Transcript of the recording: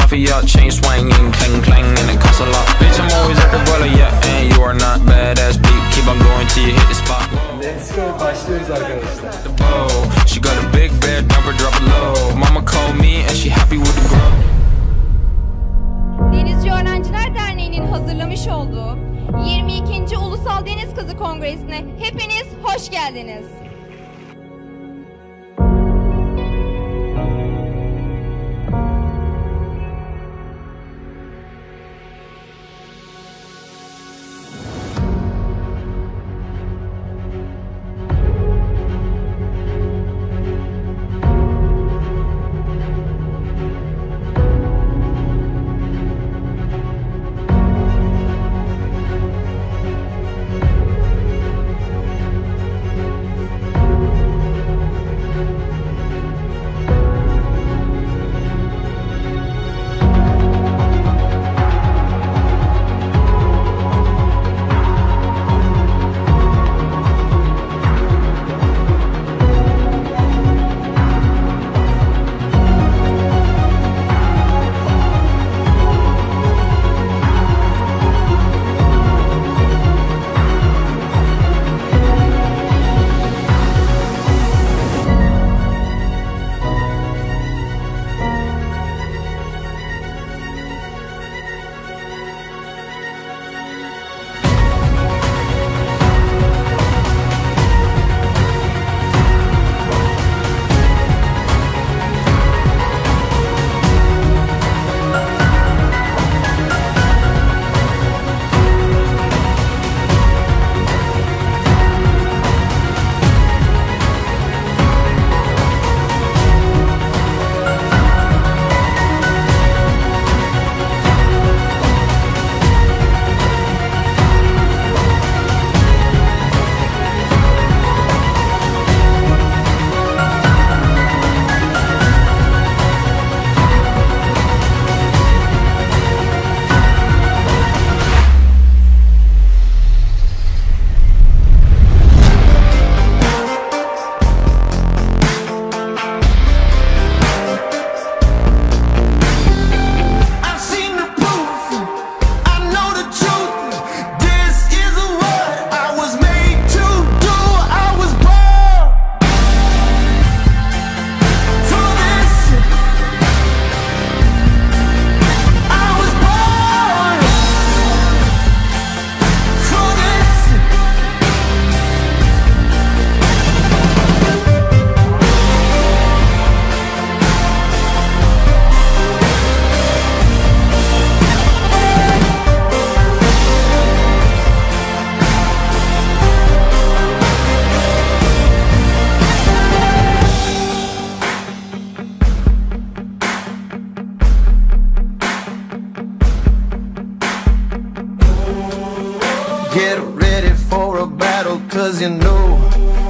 mafia, chain swinging, clang clang, and it costs a lot. Bitch, I'm always at the boiler, yeah, and you are not badass beat. Keep on going till you hit the spot. Let's go, başlıyoruz arkadaşlar. The bow, she got a big bed, never drop it low. Mama called me and she happy with the girl. Denizci Öğrenciler Derneği'nin hazırlamış olduğu 22. Ulusal Deniz Kızı Kongresi'ne hepiniz hoş geldiniz. Get ready for a battle, cause you know